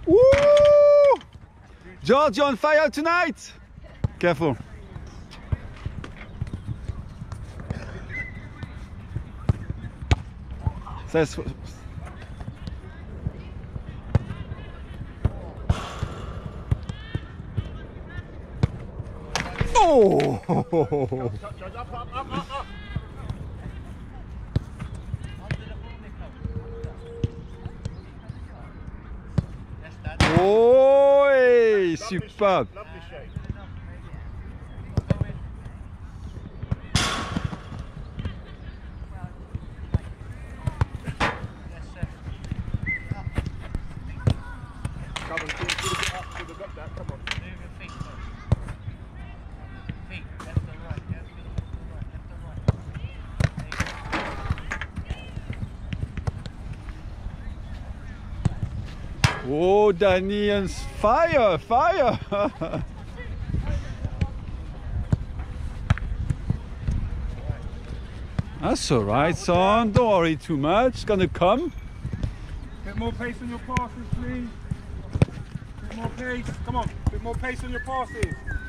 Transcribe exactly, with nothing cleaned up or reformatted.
Woo! George, you're on fire tonight. Careful. That's oh! Oh, superb. Oh, Daniel's fire, fire! That's all right, son. Don't worry too much. It's gonna come. Bit more pace on your passes, please. Bit more pace. Come on. Bit more pace on your passes.